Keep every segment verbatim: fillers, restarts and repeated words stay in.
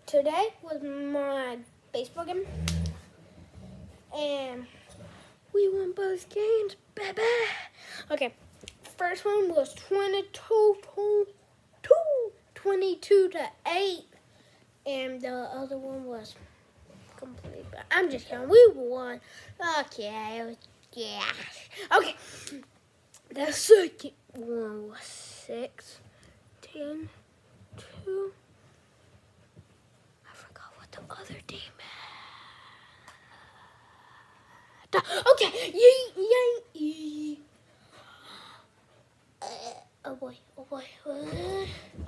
today was my baseball game, and we won both games, baby. Okay, first one was twenty-two to eight, and the other one was complete. But I'm just kidding. We won. Okay, yeah. Okay, the second one was sixteen to. I forgot what the other team had. Okay, yay, yay, yay. Uh, oh boy, oh boy. Uh,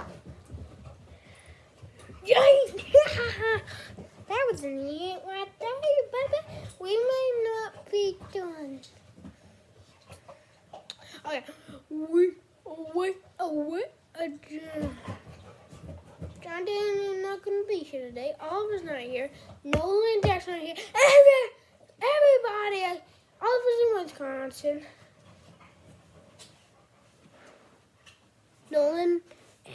yay! That was an eight right there, baby. We may not be done. Okay, we, wait, oh wait, again. John Dan is not going to be here today. Oliver's not here. Nolan Jackson not here. Every, everybody, Oliver's in Wisconsin. Nolan and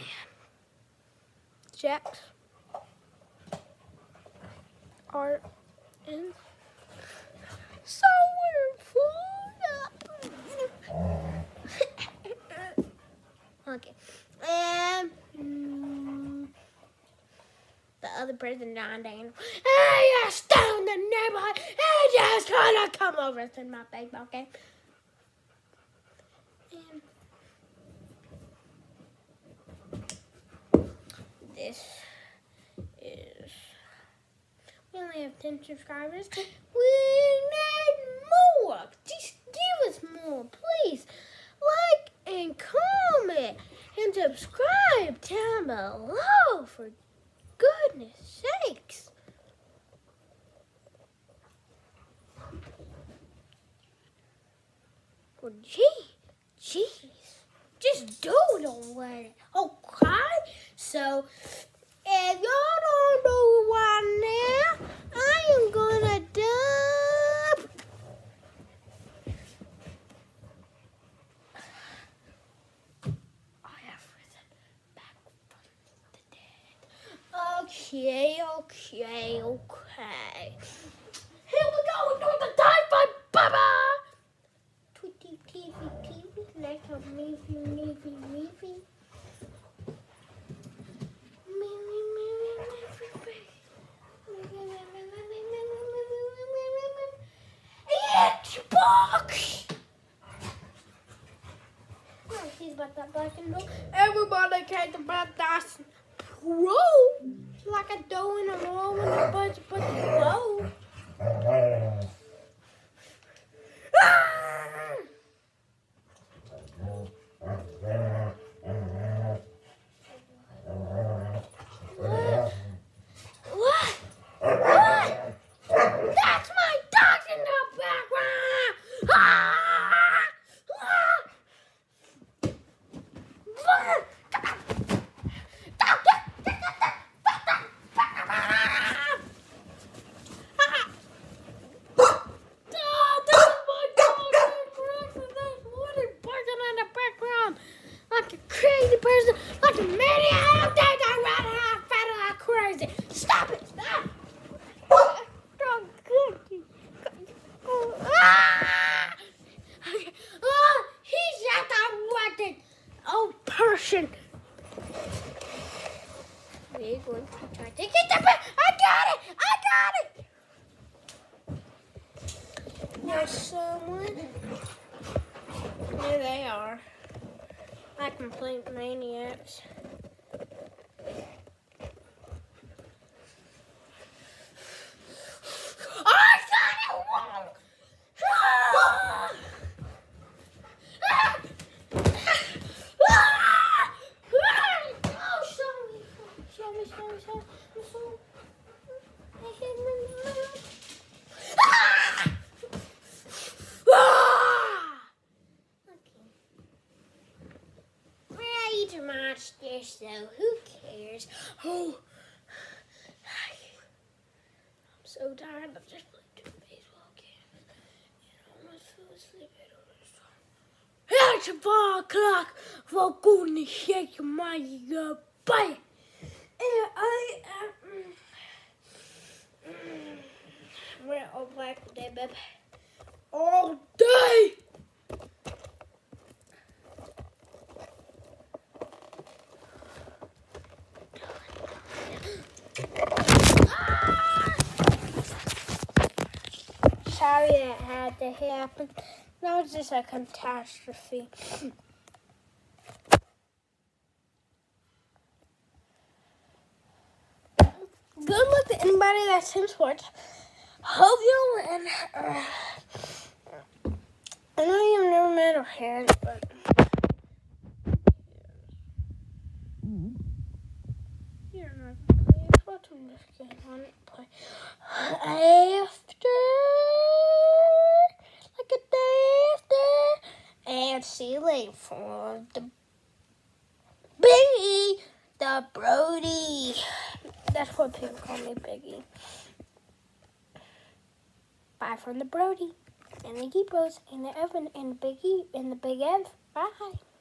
Jax are in somewhere Florida. Okay. And mm, the other person, John Daniel. Hey, you're still in the neighborhood. Hey, just trying to come over to my baseball game. And this is. We only have ten subscribers. We need more. Just give us more, please. Like and comment and subscribe down below, for goodness sakes. Well, gee, jeez, just do it already. Okay, so if y'all don't do one now, I am gonna dump. Okay, okay, okay. Here we go, we're doing the dive by Baba! Tweety, teevy, teevy, like a meevy, meevy, meevy. Meevy, meevy, meevy, meevy. Xbox! Oh, he's about that black and blue. Everybody cares about that. Pro, like a dough in a roll with a bunch of roll. Ah! What? What? What? That's my dog in the background. Ah! Ah! What? Crazy person, like a maniac, they got right out, fat like crazy. Stop it, stop. Ah! Okay. Oh, he's at the wedding. Oh, person. We're going to try to get the bag. I got it, I got it. There's someone. There they are. I complete maniacs. I got it wrong! Ah! Ah! Ah! Oh, show me, show me, show me, show me, show me. I hit my mouth. Ah! Ah! To match this, so who cares? Oh, I'm so tired. I've just played two baseball games and I almost fell asleep at all this time. It's four o'clock. For goodness sake, my uh, bye. And I am. Mm, I'm wearing all black today, babe. All day! Sorry that had to happen. That was just a catastrophe. Good luck to anybody that's in sports. Hope you win. Uh, I know you've never met a hand, but you're not gonna play. What's on this game? I want to play after, like a day after, and see you later for the Biggie, the Brody. That's what people call me, Biggie. Bye from the Brody, and the Geek Bros, and the Evan, and the Biggie, and the Big Ev. Bye.